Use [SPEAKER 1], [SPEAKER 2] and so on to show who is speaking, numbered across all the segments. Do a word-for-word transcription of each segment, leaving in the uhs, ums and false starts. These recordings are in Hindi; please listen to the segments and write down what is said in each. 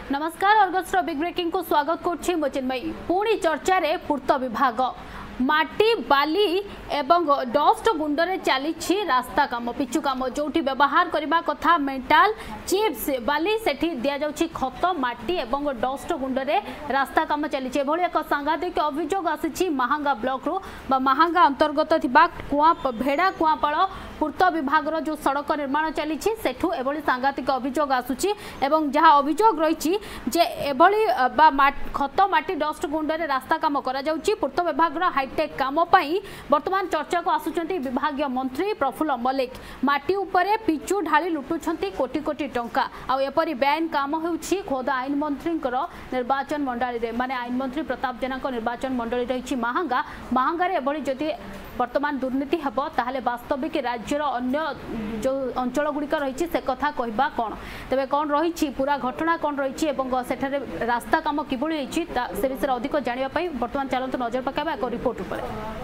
[SPEAKER 1] नमस्कार अर्गस्र बिग ब्रेकिंग को स्वागत करछि मोचिन्मयी पुणी चर्चा रे पूर्त विभाग माटी बाली एवं डस्ट गुंडरे चली रास्ता काम पिचु काम जोटी व्यवहार करने कथा मेटाल चिप्स बाली सेठी दिया जाउछि खत माटी एवं डस्ट गुंडरे रास्ता काम चली एक सांघातिक अभियोग आसी महांगा ब्लॉक रु महांगा अंतर्गत थिबा कुआ भेड़ा कुआपाड़ पूर्त विभाग जो सड़क निर्माण चली सेठू एभली सांघातिक अभियोग आसुछि एवं जहाँ अभियोग रही जे एभली खत माटी डस्ट गुंडरे रास्ता काम करा जाउछि पूर्त विभाग हाईटेक काम पाई वर्तमान चर्चा को आसुचंती विभागीय मंत्री प्रफुल्ल मल्लिक माटी उपरे पिचु ढाली लुटुछंती कोटी कोटी टंका आ एपरि बेआईन काम होउछि खोद आईन मंत्री निर्वाचन मंडली रे माने आईन मंत्री प्रताप जेना निर्वाचन मंडली रही महांगा महांगा रे एभली जदि वर्तमान दुर्नीति हेब ताहले वास्तविक राज्यर अन्य जो अंचल गुड़िक रही से कथा कहबा कौन तेबे कौन रही पूरा घटना कौन रही सेठारे रास्ता काम किभली होइछि से विषय अधिक जानिबा पई वर्तमान चलंतु नजर पकाबा एक रिपोर्ट उपर।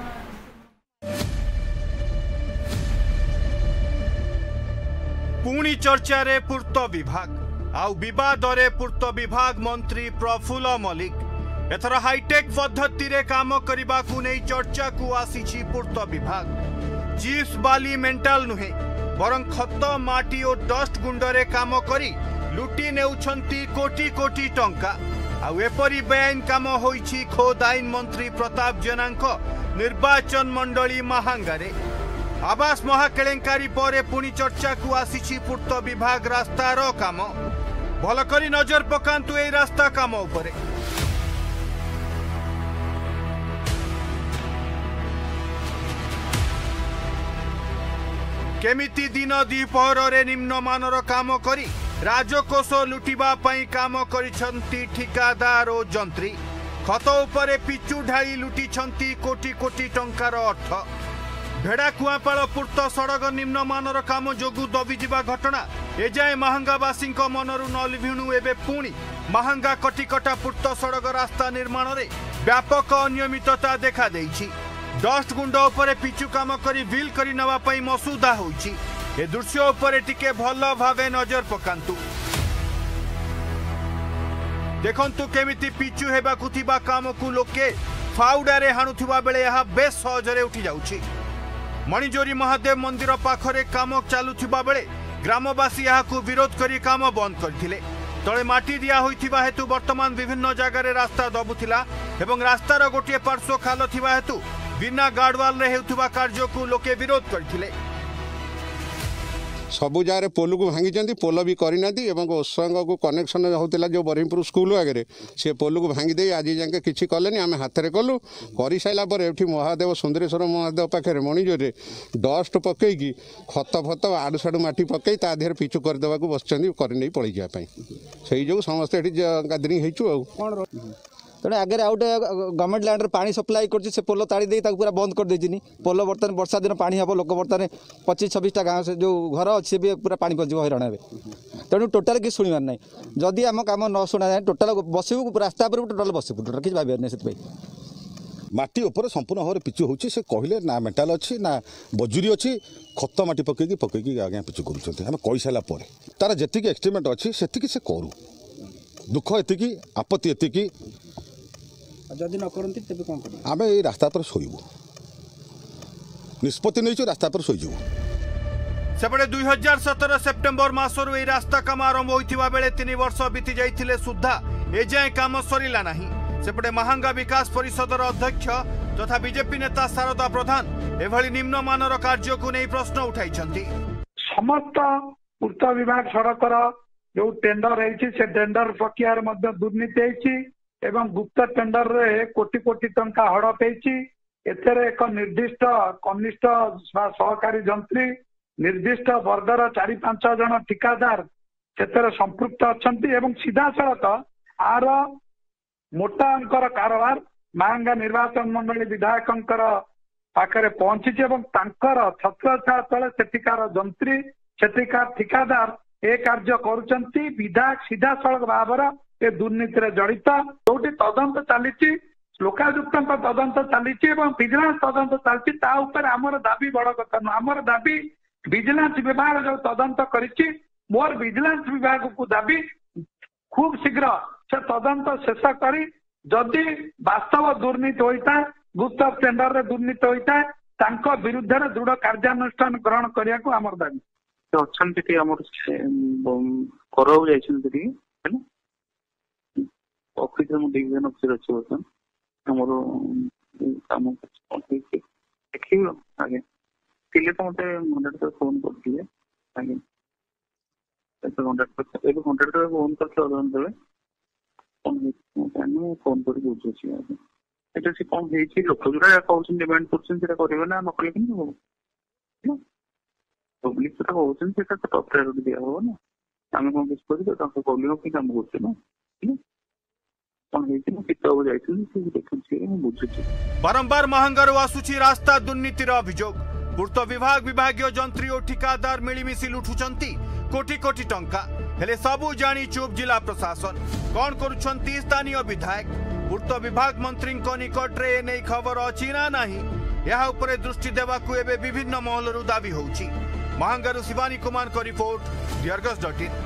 [SPEAKER 2] पुणी चर्चा रे पूर्त विभाग आउ विवाद रे पूर्त विभाग मंत्री प्रफुल्ल मल्लिक एथर हाईटेक पद्धति रे काम करबा को नै चर्चा को आसी पूर्त विभाग चिप्स बाली मेंटल नुहे बरं खत माटी और डस्ट गुंडरे काम करी लुटी नेउछंती कोटी कोटी टंका आउ एपरी बेआईन काम होइछि खोद आईन मंत्री प्रताप जेनांक निर्वाचन मंडली महांगारे आवास महाकेलेंकारी पर पुणी चर्चा को आसी पूर्त विभाग रास्तार काम भल करी नजर पकांतु ए रास्ता काम उपरे। केमिति दिन द्विपहर रे निम्नमानर काम करी राजकोष लुटिबा पई काम करिसंती ठिकादार और जंत्री खत उपरे पिचु ढाई लुटिछंती कोटी कोटी टंकार अर्थ भेड़ा कुआपाड़ पूर्त सड़क निम्नमानर काम जोगु दबिजिबा घटना एजाए महांगावासी मनरू न लिभिणु एबे पुणी महांगा कटिकटा पूर्त सड़क रास्ता निर्माण रे व्यापक अनियमितता देखा देइछि डस्ट गुंड उपरे पिचु काम करी बिल करी नवा पई मसुदा होइछि ए दृश्य उपरे टिके भल भावे नजर पकांतु देखंतु केमिति पिचु हेबा कुथिबा काम को लोके फाउडारे हाणुथिबा बेले यहा बेस सहजरे उठी जाउछि मणिजोरी महादेव मंदिर पाखरे काम चालुथिबा बेले ग्रामवासी यहाकू विरोध करी काम बंद करथिले तले माटी दिया होइथिबा हेतु वर्तमान विभिन्न जगार रास्ता दबुथिला एवं रास्तार गोटे पार्श्व खाल थिबा हेतु बिना गार्डवाल रे हेउथिबा कार्य को लोके विरोध करथिले
[SPEAKER 3] सबु जगह पोल को भांगी पोल भी करना ओसंग को कनेक्शन होता जो बरहीपुर स्कूल आगे से पोल को भांगी दे आज जाके किसी कले आम हाथ में कलु कर सारापर ये महादेव सुंदरेश्वर महादेव पाखे मणिजोर डस्ट पकईकी खत फत आड़ू साड़ू मटी पकई ता देहर पिचु करदे बस कर नहीं पलि जावाई से जो समस्त ये गादरिंग हो
[SPEAKER 4] तेणु आगे आउ गए गवर्नमेंट लैंड पानी सप्लाई कर पोल ताड़ी दे पूरा बंद कर देनी पोल बर्तमान वर्षा दिन पानी हम लोक बर्तमान पच्चीस छब्बीस गाँव से जो घर अच्छे भी पूरा पानी पहुँच हईराण हे तेणु टोटाल किसी शुणवार ना जदि आम कम न शुणा जाए टोटाल बसबू रास्ता पर टोटाल बसबू टोटाल किसी भाव नहीं
[SPEAKER 5] माटी उपर संपूर्ण भाव पिचु होची से कहले ना मेटाल अच्छी ना बजुरी अच्छी खत माटी पकईकी पकईकी आज्ञा पिचु करुँच आम कही सारापर तार जी एक्सट्रीमेंट अच्छी से से करूँ दुख एति आपत्ति एति
[SPEAKER 4] जदि न करती तेज कौन कर
[SPEAKER 5] आम ये रास्ता पर शोबू निष्पत्ति नहीं रास्ता पर शोजु
[SPEAKER 2] सेपटे दुई हजार सतर सेप्टेम्बर मासरू यह रास्ता काम आरंभ होता बेले तीन वर्ष बीती जाइए सुधा एजाए काम सरिला नहीं सेपटे महांगा विकास परिषदर अध्यक्ष तथा बीजेपी नेता शारदा प्रधान एभली निम्नमानर कार्य को नहीं प्रश्न उठाई
[SPEAKER 6] समस्त पूर्त विभाग सड़कर जो टेंडर है टेंडर प्रक्रिया दुर्नीति एवं गुप्त टेंडर रे कोटी कोटी टंका हड़प एथेरे एक निर्दिष्ट कनिष्ठ सहकारी जंत्री निर्दिष्ट वर्गर चारि पांच जन ठिकादार से संपृक्त अच्छंती एवं सीधा सड़क आर मोटा अंकर कारोबार महांगा निर्वाचन मंडली विधायकंकर पाखरे पहुंची छत्र तले सेठिकार जंत्री सेठिकार ठिकादार ए कार्य करुचंती विधायक सीधा सड़क भाव ए दुर्नीति जड़ित जो तदंत चली लोकायुक्त तदंत चली विजिलेंस तदंत चलती आमर दाबी बड़ कथा नुह आमर दाबी विजिलेंस विभाग जो तदंत करिछि मोर विजिलेंस विभाग को दाबी खूब शीघ्र से तदंत शेष करी जदि वास्तव दुर्नीति होता है गुप्त टेंडर रे दुर्नीति होता है तांको विरुद्ध रे दृढ़ कार्यानुष्ठान ग्रहण करिया को हमर दाबी
[SPEAKER 7] अछन टिके हमर करौ जाइछन टिके है ऑफिस में डिवीजन ऑफिसर अछि बसन हमरो काम देखियो आगे तिले तो मते कॉन्ट्रैक्टर फोन कर दिए आगे तो कॉन्ट्रैक्टर एक कॉन्ट्रैक्टर फोन करके ऑर्डर देबे फोन फोन कर बुझो छी आगे एटा से कौन हेछि लोक जुरा कहउछन डिमांड करछन सेटा करबे ना नकले कि हो पब्लिक तो कहउछन सेटा तो टॉप प्रायोरिटी दिया हो ना हम कोन किस करि तो ताको पब्लिक की काम करछन ना
[SPEAKER 2] बारंबार महांगारू आसुची रास्ता दुर्नीतिर अभियोग पूर्त विभाग विभागीय जंत्री और ठिकादार मिलिमिशि लुटुचंती कोटी कोटी टंका हेले सबू जानी चुप जिला प्रशासन कौन करुछंती स्थानीय विधायक पूर्त विभाग मंत्री निकट रे एने खबर अछि ना नाही यहा उपरे दृष्टि देवाकू एबे विभिन्न महलरु दाबी होउची महांगारू शिवानी कुमार को रिपोर्ट डियरगस डॉट इन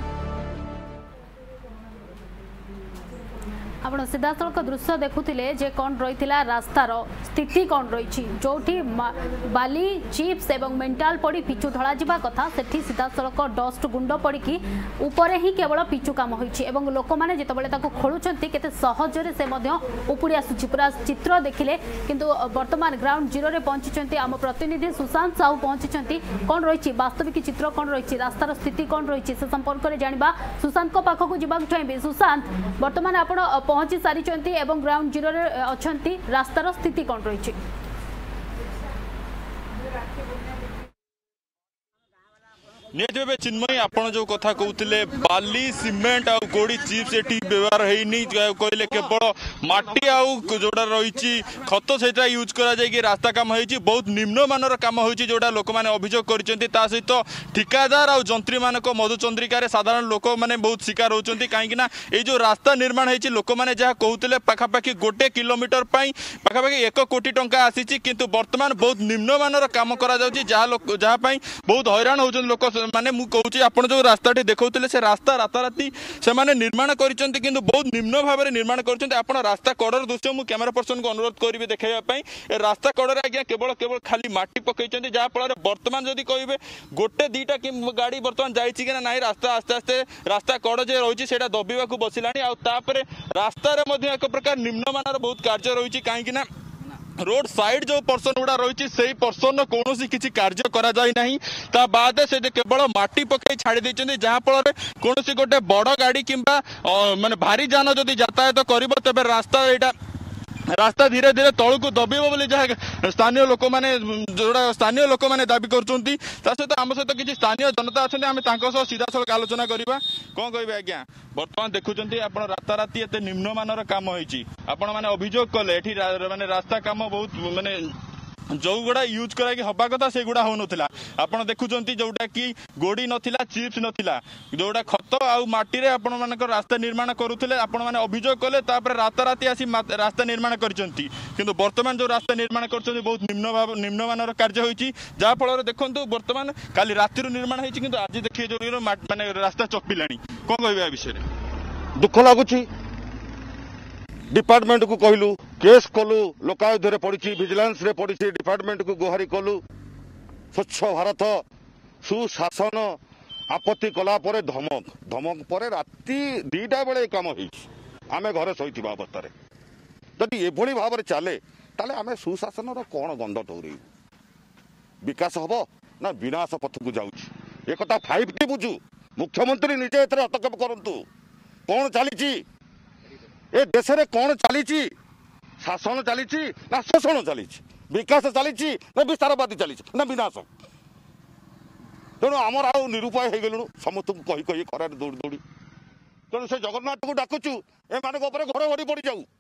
[SPEAKER 1] आपण सीधासलख दृश्य देखुले जे कौन रही रास्तार स्थिति कौन रही जो बाली चिप्स एवं मेंटाल पड़ी पिचु ढला जावा कथा सेठी सीधासलख डस्ट गुंड पड़ी ऊपर ही केवल पिचु काम होइछि एवं लोक माने जेतबेले ताको खोलुचंती केते सहजरे से मध्य उपुड़ी आसुछि पूरा चित्र देखिले किंतु वर्तमान ग्राउंड जीरो रे पहुंचीचंती आम प्रतिनिधि सुशांत साहू पहुंचीचंती कौन रही वास्तविक चित्र कौन रही रास्तार स्थिति कौन रही से संपर्क में जानिबा सुशांत को पाखक जीवा चाहबे सुशांत वर्तमान आपण पहुंची सारी एवं ग्राउंड जीरो रे अछंती रास्तार स्थिति कौन रही
[SPEAKER 8] निजे चिन्मयी आपड़ जो कथा कहते बाली सीमेंट आ गोड़ी चिप्स ये व्यवहार होनी कहले केवल माटी आउ जोड़ा रही खत से यूज कर रास्ता काम हो बहुत निम्न मानर काम हो जोड़ा लोक मैंने अभियोग कर सहित ठिकादार आउ जंत्री मान मधुचंद्रिकार साधारण लोक मैंने बहुत शिकार होती कहीं जो रास्ता निर्माण होती लोक मैंने जहाँ कहते पाखापाखि गोटे किलोमीटर पाखापाखि एक कोटी टंका आसी किंतु वर्तमान बहुत निम्न मानर काम करा जहाँ बहुत हैरान होती लोक माने मु कहूँ आप जो रास्ता देखते से रास्ता राताराति से माने निर्माण करिसेंती किंतु बहुत निम्न भाव में निर्माण करिसेंती आपण रास्ता कड़र दृश्य मु कैमरा पर्सन को अनुरोध करी देखाई रास्ता कड़े आज्ञा केवल केवल खाली माटी पकईचंती जहाँ फल वर्तमान जदि कहे गोटे दीटा कि गाड़ी वर्तमान जाइए कि ना रास्ता आस्ते आस्ते रास्ता कड़ जे रही है दबिवा बसिला आउे रास्तार एक प्रकार निम्नमान बहुत कार्य रही कहीं रोड साइड जो पर्सन गुड़ा रही से पर्सन कौन किसी कार्य करा जाय नहीं ता बाद से केवल माटी पकई छाड़ी देते जहाँ फल कौन गोटे बड़ गाड़ी किंबा माने भारी जान जदि यातायात कर तेज रास्ता यहाँ रास्ता धीरे धीरे तौक दबिब बोली जहाँ स्थानीय लोक मैंने जोड़ा स्थानीय लोक मैंने दाबी कर सहित आम सहित किसी स्थानीय जनता अच्छा आम सीधा सड़क आलोचना करवा कौन कहे आज्ञा बर्तमान देखुं आप राताराति एत निम्नमान काम होती आपण मैंने अभियोग कले माने रास्ता काम बहुत माने जो गुड़ा यूज कराई हवा कथा से गुड़ा हो नाला आपड़ देखुं जोटा कि गोड़ी नाला चिप्स नाला जोटा खत आउ माटी रे आपण मान रास्ता निर्माण करुले आपण मैंने अभियोग कले राताराति आसी रास्ता निर्माण करछंती किंतु वर्तमान जो रास्ता निर्माण कर बहुत निम्न भाव निम्नमान कार्य होती जहाँ फल देखो वर्तमान काली राति निर्माण होती किंतु आज देखिए जो माने रास्ता चपिला कौन कह विषय
[SPEAKER 5] दुख लगुच डिपार्टमेंट को कहलु केस कलु लोकायुध रे पड़ी विजिलेंस रे पड़ी डिपार्टमेंट को गुहारी कलु स्वच्छ भारत सुशासन आपत्ति कला परे धमक धमक परे राति दीटा बेले काम होई आमे घरे शोइथिबा अवस्था रे जदि एभली भाव में चले ताले आमे सुशासन रो कोन गंध ठौरी विकास हबो ना विनाश पथ को जाउछि एक कथा फाइव टी बुझु मुख्यमंत्री निजे एथरे हस्तक्षेप करंतु कोन चलीछि ए देश रे कौन चली शासन चली ना शोषण चली विकास चली ना विस्तारवादी चली ना विनाश तेणु आमर आउ निरुपाय हो गलु समस्त को कही कही खरार दौड़ी दौड़ी तेणु से जगन्नाथ को डाकुचु ए मान घर भरी पड़ जाऊ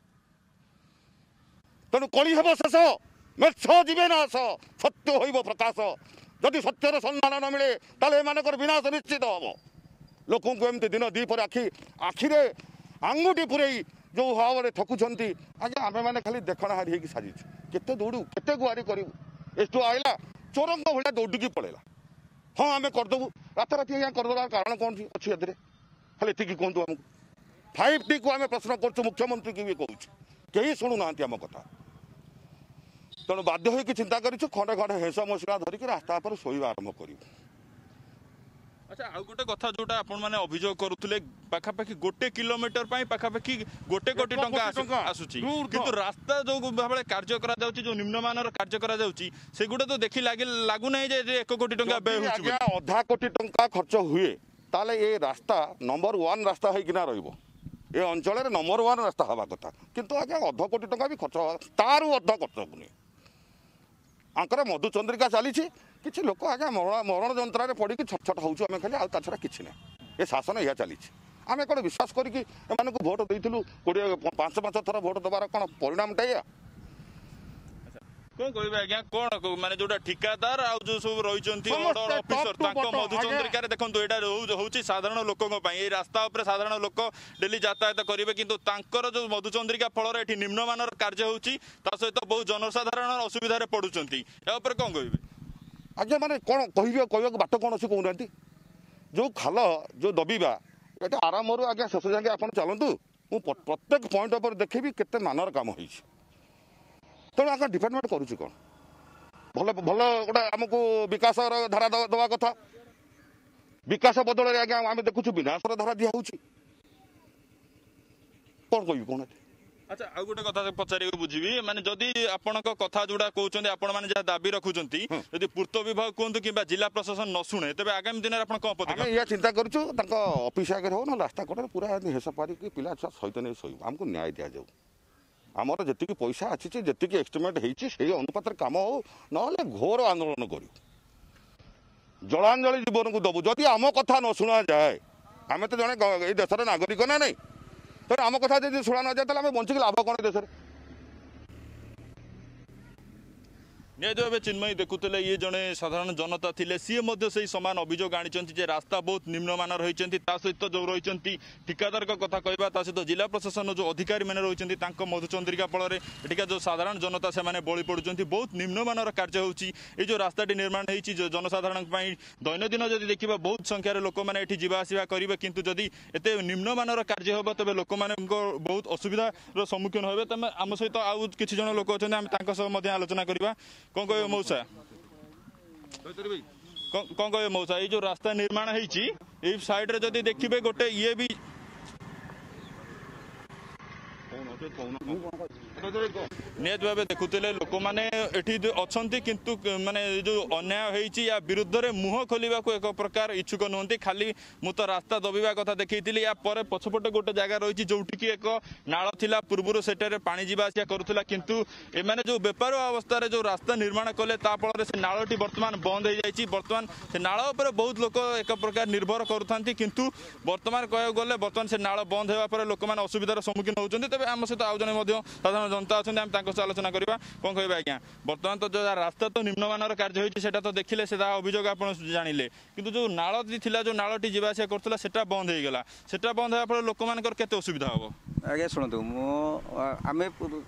[SPEAKER 5] तेणु कली हम शेष मेष जीवे नाश सत्य हो प्रकाश जदि सत्यर सन्धान न मिले ताले एमानकर विनाश निश्चित हम लोक एमती दिन दीपर आखि आखिरे आंगुठी पुरई जो भाव में ठकुंट आज आम मैंने खाली देखण हारी होगी साजिश केते दौड़ू केते गुहारी करूँ एठू आईला चोर भाया दौड़िकी पड़ेगा हाँ आम करदेबू राताराति आज्ञा करदेवार कारण कौन अच्छी ए खाली एतिकी कहतु आमको फाइव टी को आम प्रश्न कर मुख्यमंत्री की भी कहूँ कहीं शुणुना आम कथा तेणु बाध्य होकर चिंता कर खंडे खंडे हेस मसला धरिकी रास्ता पर शोवा आरंभ कर।
[SPEAKER 8] अच्छा आउ गोटे कथा जोटा आपण माने अभियोग करुले पाखापाखि गोटे किलोमीटर पाखापाखि गोटे कोटी टंका आसुची किंतु रास्ता जो भाव कार्य करा जाउची जो निम्नमानर कार्य करा जाउची सेगुडा तो देखि लागे लागु नै जे एक कोटी टंका व्यय होची
[SPEAKER 5] आधा कोटी टंका खर्च हुए ताले ये रास्ता नंबर वन रास्ता होइकिना रहइबो ए अंचल रे नंबर वन रास्ता हवा कथा किंतु आगे अध कोटी टंका भी खर्च तारु अध खर्च हुए आंकर मधुचंद्रिका चली किसी लोक आज्ञा मरण मरण जंत्रारे पड़ी छट छट होउछु आमे खाली आ ता छड़ा किछि नै ए शासन या चली आमे कोन विश्वास करिकि एमान को वोट देइथिलु पांच पांच थर वोट दबार कोन परिणाम टाइया
[SPEAKER 8] कौन कहबे आज्ञा कौन माने जोटा ठिकादार आ जो सब रहिचंती ऑर्डर ऑफिसर तांको मधुचंद्रिका रे देखंतु एटा होउची साधारण लोकन पई ए रास्ता ऊपर साधारण लोक डेली यातायात करिवे किंतु तांकर जो मधुचंद्रिका फल रे एठी निम्नमानर कार्य होउची ता सहित बहुत जनसाधारण असुविधा रे पडुचंती ए ऊपर कौन कहबे
[SPEAKER 5] आज्ञा माने कौन कहिबे कहबे बाट कौन अछि कहउनांती जो खाल जो दबीबा एटा आराम रो आज्ञा शेष जाके आपण चलंतु मु प्रत्येक पॉइंट ऊपर देखिबी केते मानर काम होइछि तेणु आगे डिपार्टमेंट करुच्ची कौन भल भल गोटे आमको विकास धारा दवा कथा विकास बदल आगे आम देखु विनाशर धारा दिया कौन कह कौन।
[SPEAKER 8] अच्छा आउ गोटे कथा पचार बुझी माने जदि आपण कथा जोड़ा कहते आपण मैंने जहाँ दाबी रखुंट यदि पूर्त विभाग कहतु कि जिला प्रशासन न शुणे तेज आगामी दिन में कौन पदक्षेप
[SPEAKER 5] या चिंता करूँ ऑफिस आगे हो ना रास्ता कड़े पूरा हेस पारिक पिला छुआ सहित नहीं शोब आमको न्याय दि जाऊ आमर जी पैसा अच्छी जी एस्टिमेट होती अनुपात कम हो ना घोर आंदोलन करूँ जलांजलि जीवन को दबू जदि आम कथा न शुणा जाए आम तो जड़े देशर नागरिक ना नहीं तेनाली आम कथा जब शुणा न जाए आम बंचिक लाभ कौन देश में
[SPEAKER 8] निहत भाव चिन्मयी देखुले ये जड़े साधारण जनता थे सी से सामान अभियोग आनी रास्ता बहुत निम्नमान रही सहित जो रही ठिकादार कथा कहवा सहित जिला प्रशासन जो अधिकारी मैंने रही मधुचंद्रिका फल एटिका जो साधारण जनता से बली पड़ुंट बहुत निम्नमान कार्य होची जो रास्ताटी निर्माण होती जनसाधारण दैनंदिन जब देखा बहुत संख्यार लोक मैंने जावासवा करेंगे किंतु जदि एत निम्नमान कार्य हम तेज लोक बहुत असुविधार सम्मुखीन हे तेज आम सहित आउ कि जन लोक अच्छे आलोचना करवा कौन कह मौसा कौन कह मौसा ये जो रास्ता निर्माण होती साइड रे जदि देखिए गोटे ये भी निहत भाव देखुले लोक मैंने अच्छा किंतु माने जो अन्याय होती या विरुद्ध में मुह खोलने को एक प्रकार इच्छुक नुहति खाली मु तो रास्ता दबिया कथा देखी या पछपटे गोटे जगह रही जोटि एक नाल थिला पूर्व से पानी जीवा आसिया करूला किंतु एमाने जो बेपार अवस्था जो रास्ता निर्माण कले फल से नालटी बर्तमान बंद हो जाए बर्तमान से नाल उपर बहुत लोक एक प्रकार निर्भर करुँच किंतु बर्तमान कह गले बर्तमान से नाल बंद होगा लोक मैंने असुविधार सम्मुखीन होती तेज आम सहित आउ जन साधारण जनता अच्छा आलोचना करवा कौन कह आज्ञा बर्तमान तो जो रास्ता तो निम्नमान कार्य होती तो देखिले से अभियोग आप जानिले किंतु जो नाली थिला जो नालटी जावासिया करूला सेटा बंद हो गला सेटा बंद होगा फल लोक मान केते असुविधा हम
[SPEAKER 4] आज्ञा शुणु आम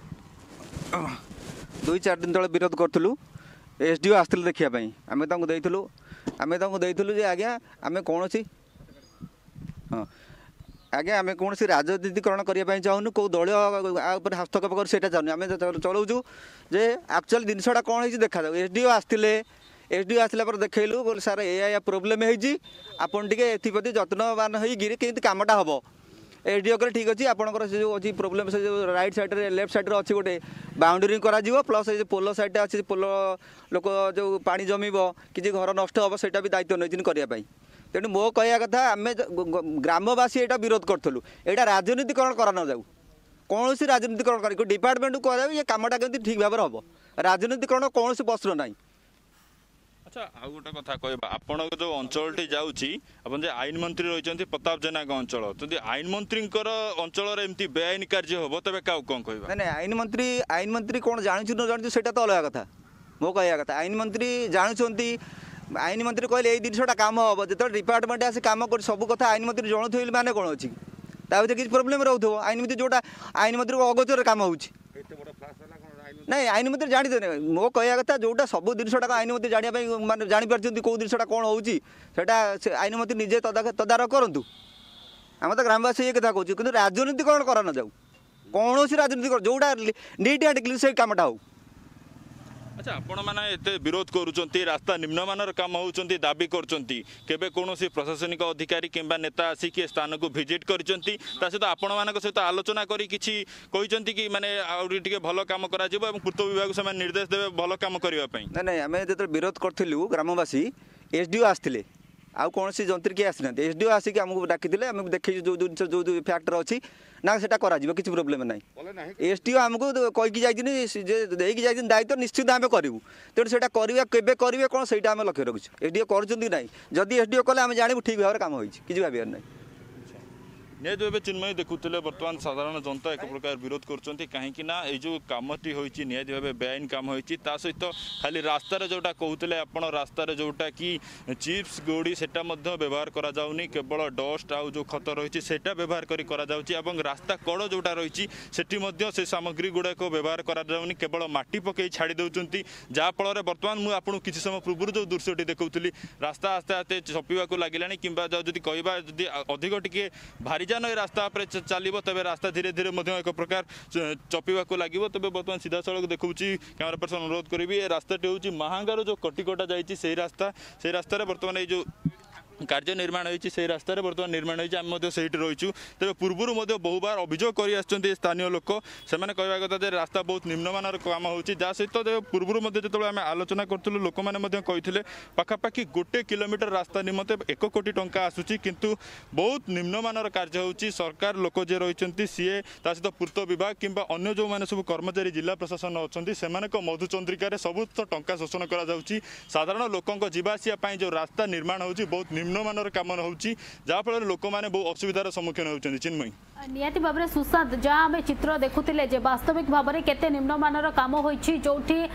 [SPEAKER 4] दुई चार दिन तले विरोध करूँ एसडीओ आसते देखापी आम देलु आम देलु आज्ञा आम कौन हाँ आज्ञा आम कौन राजनीतिकरण करने चाहूँ कौ दल हस्तक्षेप कर सेटा चाहूँ आम चलाऊँ जे एक्चुअल जिनसा कौन है देखा जाऊ एसडीओ आसते एसडीओ आसला पर देखलु बोले सार या प्रोब्लेम होती आपन टे एप्रति जत्नवान होती कमटा हम एसडीओ कले ठीक अच्छे आपंकर से जो अच्छी प्रोब्लेम से जो राइट साइड रे लेफ्ट साइड अच्छी गोटे बाउंड्री करा प्लस ये पोल साइड अच्छे पोल लोक जो पानी जमीब कि घर नष्ट हम सेटा भी दायित्व नहीं करने तेणु मो कहया कथा आम ग्रामवासी यहाँ विरोध करूँ यहाँ राजनीतिकरण करा न जाऊ कौन सी राजनीतिकरण कर डिपार्टमेंट को कह ये कमटा के ठीक भाव हम राजनीतिकरण कौन सी प्रश्न ना।
[SPEAKER 8] अच्छा आउ गोटे कथा कहबा आपण जो अंचल जाऊँगी आपन जे आईन मंत्री रही प्रताप जेना अंचल जदि आईन मंत्री अंचल एमती बेआईन कार्य हम तेज क्या कौन कह
[SPEAKER 4] ना आईन मंत्री आईन मंत्री कौन जानू न जानू से तो अलग कथा मो कहया कथा आईन मंत्री जानुंट आईन मंत्री कहले ये जिनसा कम हम जो डिपार्टमेंट आसे कम कर सब कथा आईन मंत्री जनाऊ माने कौन अच्छी भर किसी प्रोब्लेम रोथ आईन मंत्री जोटा आईन मंत्री को अगोचर कम हो नहीं आईन मंत्री जानी मो कहया कथा जोटा सब जिनसा आईन मंत्री जानापी माने जापार कौ जिनसा कौन होता आईन मंत्री निजे तदारख करूँ आम तो ग्रामवासी ये कथा कहूँ कि राजनीति कौन करा न जाऊ कौन सी राजनीति कर जोटा नीट एंड क्लीन से कामटा हो।
[SPEAKER 8] अच्छा आपण मैंने एते विरोध करुँच रास्ता निम्नमानर काम होती दाबी कर कौन प्रशासनिक अधिकारी किंबा नेता आसिक स्थान को भिजिट कर सहित आपण मान सहित आलोचना करी किछि कहते कि माने आउरी भल काम करा जिवो एवं पूर्त विभाग से निर्देश देवे भल काम करने ना
[SPEAKER 4] ना आम जो विरोध करूँ ग्रामवासी एसडीओ आसते आउ कौन सी जंत्री किए आसी ना एसडीओ आसिक आमको डाकी आम देखी जो जिन जो फैक्टर अच्छी ना से किसी प्रोब्लेम ना एसडीओ आमको कहीकि जाइए दायित्व निश्चित आम करूँ तेणु से करवा केवे करेंगे कौन से आम लक्ष्य रखुच्छे एसडीओ कर जदि एसडीओ कले आम जानू ठीक भाव में काम होती किसी भाव ना
[SPEAKER 8] निहत भाव चिन्मयी देखुले बर्तमान साधारण जनता एक प्रकार विरोध कर कहीं ये जो कमटी होती निहत भाव बेआईन कम होती सहित खाली रास्तार जोटा कहते आप रास्तार जोटा कि चिप्स गोड़ी से व्यवहार करा जाउनी केवल डस्ट आउ जो खत रही है व्यवहार कर रास्ता कड़ जोटा रही से सामग्री गुड़ाक व्यवहार करा जाउनी केवल माटी पकई छाड़ी दौरान जहाँफल बर्तमान मुझे आपको किसी समय पूर्व जो दृश्यटी देखुली रास्ता आस्ते आस्ते चपिवाक लगे कि कहवा जदि अधिक टी भारी जान ए रास्ता पर चलो तेज रास्ता धीरे धीरे एक प्रकार चपिवाक लगे तेज बर्तमान सीधा सड़क देखुची कैमरा पर्सन अनुरोध करी रास्ताटी हूँ महांगार जो कटिकटा जाइए रास्ता से रास्तार बर्तमान ये जो कार्य निर्माण होती से रास्तार बर्तमान निर्माण होती आम से रहीचु तेज पूर्वर बहुबार अभियोग कर स्थानीय लोक से कहवा कथा रास्ता बहुत निम्नमानर काम होती जहाँ सहित पूर्वर जो आम आलोचना करूँ लोक मैंने कहते पखापाखि गोटे किलोमीटर रास्ता निमंते एक कोटी टंका आसूची किंतु बहुत निम्नमानर कार्य होती सरकार लोक जे रही सीए सहित पूर्त विभाग किंबा अन्य जो मैंने सब कर्मचारी जिला प्रशासन अच्छा से मधुचंद्रिकार सब टंका शोषण कर साधारण लोकों जावासवाई जो रास्ता निर्माण होती बहुत निम्नमानर काम होची जहाँफल लोक मैंने बहुत असुविधार सम्मुखीन होती चिन्मयी
[SPEAKER 1] निहाती भाव में सुशांत जहाँ आम चित्र देखुले वास्तविक भाव में केते निम्नमानर काम होती जो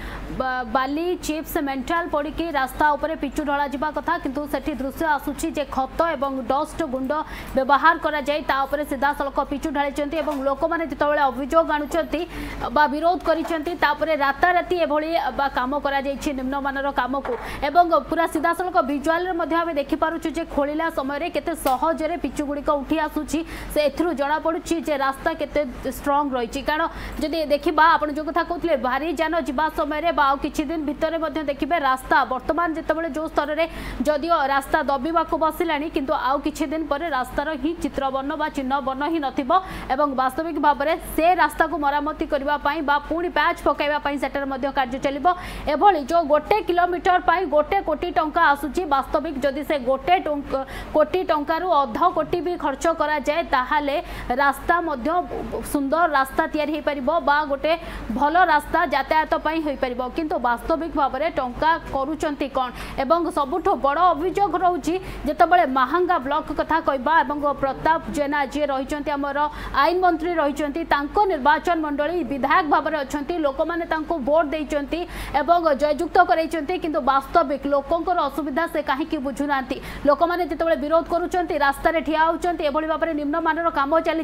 [SPEAKER 1] बाली चिप्स मेंटाल पड़ी रास्ता उपरे पिचु ढला जावा कथा किंतु सेठी दृश्य आसूची जे खत एवं डस्ट गुंड व्यवहार करा जाय ता उपरे सीधा सड़क पिचु ढाली लोक मैंने जितेबाला अभियोग आणुचंती बा विरोध करिसेंती तापरे राताराती एभली बा काम करा जायछि निम्नमानर काम को एवं पूरा सीधा सड़क विजुअल रे मध्ये आमे देखि पारुछु जे खोलिला समय रे केते सहजरे पिचु गुडी को उठी आसुछि से एथरु जणा पड़ुछि जे रास्ता केते स्ट्रांग रहिछि कारण जदि देखिबा आपण जो कथा कहउतले भारी जान जिबा समय रे बा किछि दिन भितरे मध्ये देखिबे रास्ता वर्तमान जेतेबेले जो स्तर रे जदियो रास्ता दबिबा को बसिलानी किंतु आउ किछि दिन परे रास्तार ही चित्र वर्ण बा चिन्ह वर्ण ही नथिबो एवं वास्तविक भाव में से रास्ता को मरामती करबा पई बा पुणी पैच पकाइबा पई सेटर मध्ये कार्य चलिबो एभली जो गोटे किलोमीटर पई गोटे कोटी टंका आसुची वास्तविक जदि से गोटे कोटी टंका रु अध कोटी भी खर्च करा जाए ताहाले रास्ता मध्य सुंदर रास्ता तैयारी हो पारिबो बा गोटे भल रास्ता यातायात पई होई पारिबो किंतु वास्तविक भाव में टंका करूचंती कोन एवं सबुठ बड़ अभियोग रहउची जेतेबेले महांगा ब्लॉक कथा कहबा एवं प्रताप जेना जे रहिचंती हमर आईन मंत्री रहिचंती तांको निर्वाचन मंडली विधायक भाव में अछंती लोक माने तांको वोट देइचंती एवं जययुक्त करैचंती किंतु वास्तविक लोकंकर असुविधा से काहे कि बुझुनांती लोक माने जेतेबेले विरोध करूचंती रास्ता रे ठिया होचंती एभली भाव में निम्नमानर काम चली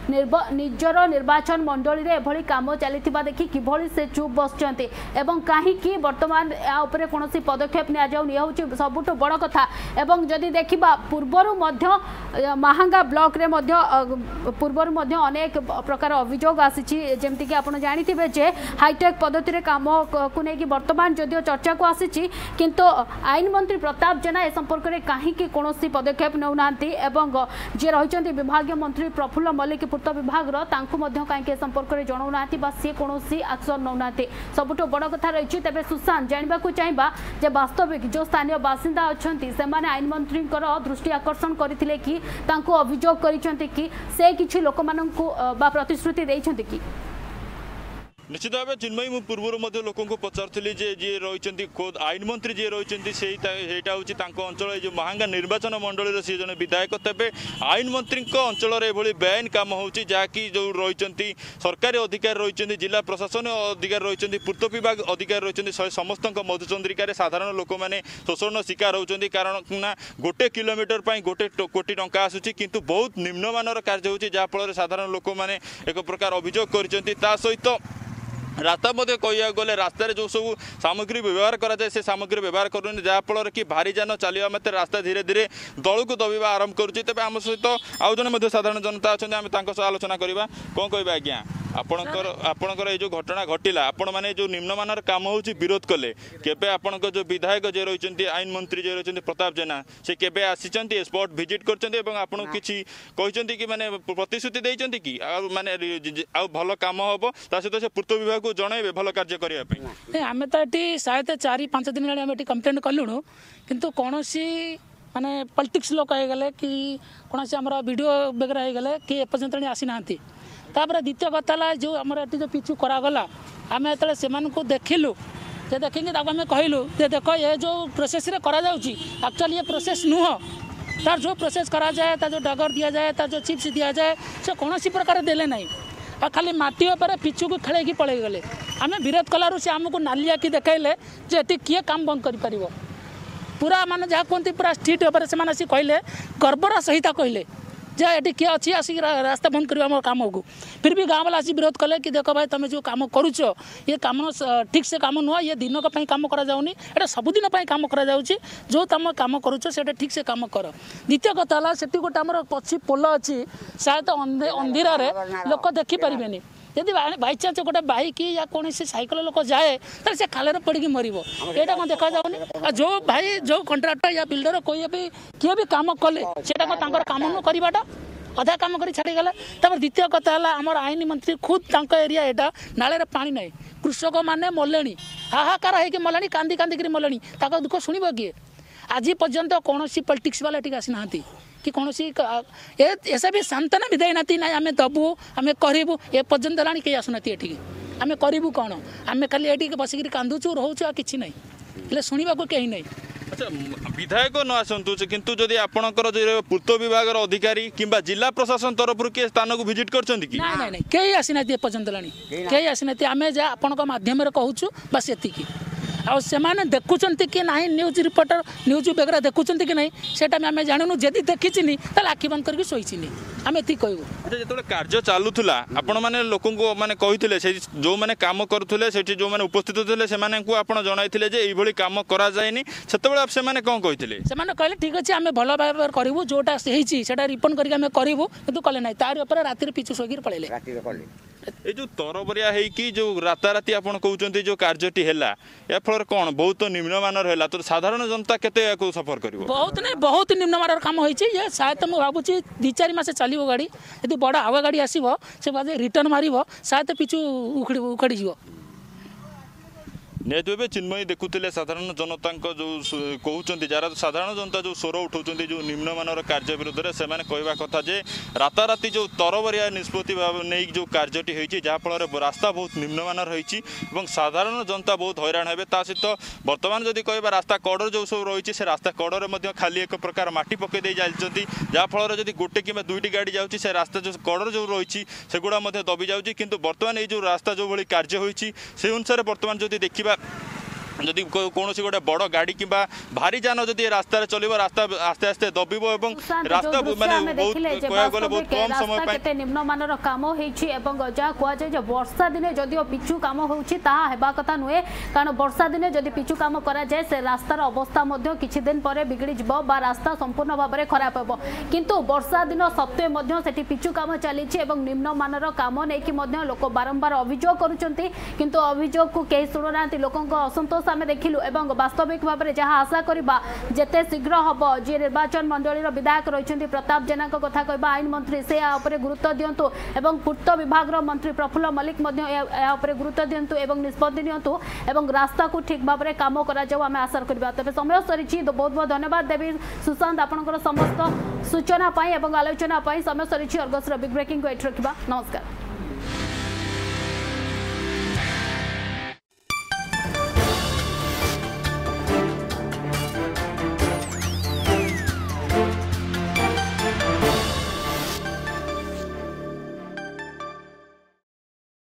[SPEAKER 1] निजर निर्वाचन मंडली रे एभली काम चलीथिबा देखि किभली से चुप बसचंती एवं काहे कि वर्तमान या ऊपर कोनोसी पदक्षेप निया जाउ निया होची सबुठ बड़ कथा एवं जदि देखिबा पूर्वरु मध्य महांगा ब्लॉक रे मध्य पूर्वरु मध्य अनेक प्रकार अभियोग आसीची जेमति कि आपण जानिथिबे जे हाईटेक पद्धति रे काम को नै कि वर्तमान जदियो चर्चा को आसीची किंतु आईन मंत्री प्रताप जेना ए संपर्क रे काहे कि कोनोसी पदक्षेप नउनांती एवं जे रहिचंती विभागीय मंत्री प्रफुल्ल मल्लिक पूर्त विभाग रो तांकु मध्य काहे संपर्क रे जणाउनांती बा से कोनोसी एक्शन नउनांती सबुठ बड़ कथा रहिची तबे सुशांत जानिबा को चाहबा जे वास्तविक जो स्थानीय बासिंदा अछंती से माने आईन मंत्री दृष्टि आकर्षण करथिले कि तांकु अभियोग करिसंती कि से किछि लोक माननकु बा प्रतिश्रुति देइछंती कि
[SPEAKER 8] निश्चित भाव चिन्मयी मु पूर्व लोक पचारि जे जी रही खोद आईन मंत्री जी रही हूँ अंचल जो महांगा निर्वाचन मंडल सी जन विधायक तेरे आईन मंत्री अंचल ये बेआईन कम हो जहाँकि जो रही सरकारी अधिकारी रही जिला प्रशासन अधिकारी रही पूर्त विभाग अधिकारी रही समस्त मधुचंद्रिकार साधारण लोक मैंने शोषण शिकार होती कारण ना गोटे किलोमीटर गोटे कोटी टंका आसूची किंतु बहुत निम्नमानर कार्य होती जहाँफल साधारण लोक मैंने एक प्रकार अभियोग कर सहित रास्ता मध्य कह गले रास्तार जो सब सामग्री व्यवहार कराए से सामग्री व्यवहार करूँ जहाँफल कि भारी जान चलवा मत रास्ता धीरे धीरे दल को दबा आरंभ करुच्ची तेज आम सहित आउ जन साधारण जनता अच्छा आम आलोचना करवा कौन कह आज्ञा आपणकर आपणकर ये जो घटना घटिला आपण मैंने जो निम्नमानर काम हो विरोध कले केबे आपणकर जो विधायक जे रही आईन मंत्री जे रही प्रताप जेना से केबे आसी स्पॉट विजिट कर आपन किसी कहते कि माने प्रतिश्रुति देइचंती कि माने आ भल काम हम सहित से पूर्त विभाग को जनइबे भल कार्य करने
[SPEAKER 9] आम तो ये शायद चार पांच दिन आम कंप्लेन कलुणु किंतु कौन माने पॉलिटिक्स लोक होगले कि कौन आम वीडियो वगैरह होगले कि एपर्यंत आसी ना तापर द्वितीय कथा है जो आम जो पिछु करागला आम जो से देखिलु जे देखिए आम कहलु जे देख ये जो प्रोसेस एक्चुअली ये प्रोसेस नुह तार जो प्रोसेस करा जाए तार जो डगर दि जाए तार जो चिप्स दि जाए से कौन प्रकार देले ना आ खाली माटी उपर पिछु को खेल पलि गले आम विरोध कलु से आमको नाली आखि देखले जे ये किए काम बंद कर पूरा माने जहाँ कहते पूरा स्ट्रीट उपर से कहले गर्वर सहित कहले जे ये किए अच्छी आसिक रास्ता बंद कर कम को फिर भी गाँव वाला आसी विरोध कले कि देख भाई तुम जो कम करुच ये कम ठीक से कम नुह ये दिन कम कराऊनी एटा सबुदिन कम करा जो तुम कम करुच से ठीक से कम कर द्वितीय कथा है से गोटे आम पछी पोल अच्छी शायद अंधेरा लोक देखिपारे यदि बाई चान्स गोटे बाइक या कौन से सैकल लोक जाए तो से खाल पड़ी मर यहाँ कौन देखा जाऊनी जो भाई जो कंट्राक्टर या बिल्डर कोई भी किए भी कम कले से कम नु करवाटा अधा कम कर छाड़ीगले तब द्वितीय कथा है आम आईन मंत्री खुद तक एरिया यहाँ नाले पानी ना कृषक मैंने मले हाहाकार होगी मले कांदी कांदी मले दुख शुणव किए आज पर्यंत कौन पॉलिटिक्स वाला ये आसी ना कि कौन ऐसा भी सांत्वना भी देना ना आम दबू आम करूँ ए पर्यंत है कहीं आसुना ये आम करूँ कौन आम खाली ये बसिक कांदुचु रोचु कि ना हेल्ले शुणा कहीं नहीं
[SPEAKER 8] अच्छा विधायक न आसतु किंतु जदि आपणकर पूर्त विभाग अधिकारी किंबा जिला प्रशासन तरफ किए स्थान को विजिट कर
[SPEAKER 9] ना ना कहीं आसी ना पर्यंत कहीं आसी ना आम जहाँ आपण मध्यम कहूँ बस एतिकी आ से देखुं कि ना न्यूज रिपोर्टर न्यूज वगैरह देखुं कि नहीं सेटा आम जानूनु जदि देखी आखि बंद करके शोची आम ये कहूँ
[SPEAKER 8] जो कार्य चलूला आपण मैंने लोक मैंने कहते जो मैंने कम करुले जो मैंने उपस्थित थे से जनई ये कम कराए से कौन कहते
[SPEAKER 9] से कहले ठीक अच्छे आम भल भाव करूँ जोटा से रिपोर्ट करके करूँ कि कले ना तार राति पिछु शोक पड़े
[SPEAKER 8] ये जो तरबरिया है कि जो राताराति आप कहते जो कार्यटी है या फल कौन बहुत निम्नमानर है तो साधारण जनता केते सफर कर
[SPEAKER 9] बहुत नहीं बहुत निम्नमानर काम होइछि ये शायद मुझे भावुँ दि चार मास चलो गाड़ी यदि बड़ आवा गाड़ी आसो से रिटर्न मार शायद पिछु उखड़ी उखड़ी जीव
[SPEAKER 8] निहत चिन्मयी देखुले साधारण जनता जो कहते जरा साधारण जनता जो स्वर उठाऊँ जो निम्नमानर कार्य विरोध में से कहवा कथा जे राताराति जो तरबरिया निष्पत्ति नहीं जो कार्यटी होती जहाँफल रास्ता बहुत निम्नमानर होती साधारण जनता बहुत हैरान हे सहित बर्तमान जदि कह रास्ता कड़र जो सब रही से रास्ता कड़े खाली एक प्रकार माटी पकई जाती जहाँफल जब गोटे कि दुईटी गाड़ी जाऊँगी से रास्ता जो कड़र जो रही से गुड़ा दबी जाऊँगी किंतु बर्तमान ये जो रास्ता जो भाई कार्य होती से अनुसार बर्तमान जदि देखा जदि कौन गोटे बड़ गाड़ी कि भारी जान जदि रास्ता चलो रास्ता आस्ते आस्ते दबिब रास्ता माने बहुत कह गले बहुत कम समय
[SPEAKER 1] केते निम्नमानर काम होइछि एवं जा कुआ जाय जे वर्षा दिने जदिओ पिछु काम होउछि ताहा हेबा कथा नुहे कारण वर्षा दिने जदि पिछु काम करा जाय से रास्तार अवस्था मध्ये किछि दिन परे बिगड़ी जिवो बा रास्ता संपूर्ण भाव में खराब हेबो किंतु वर्षा दिन सत्वे मध्ये सेठी पिछु काम चलीछि एवं निम्नमानर काम नै कि मध्ये लोक बारंबार अभियोग करूछन्ति किंतु अभियोग को केही सुनुनांति लोकंक असंतोष आम देखिलु एवं वास्तविक भाव में जहाँ आशा करवा जेते शीघ्र हम जी निर्वाचन मंडल विधायक रही प्रताप जेना कथा कहबा आईन मंत्री से गुरुत्व दिंतु एवं पूर्त विभाग मंत्री प्रफुल्ल मल्लिक गुरुत्व दिंतु एवं निष्पत्ति नियंतु एवं रास्ता को ठीक भाव में काम करें आशा करवा तेज समय सरी बहुत बहुत धन्यवाद देवी सुशांत आपंकर समस्त सूचना एवं आलोचना समय सरी अर्गस बिग ब्रेकिंग को एट रखा नमस्कार।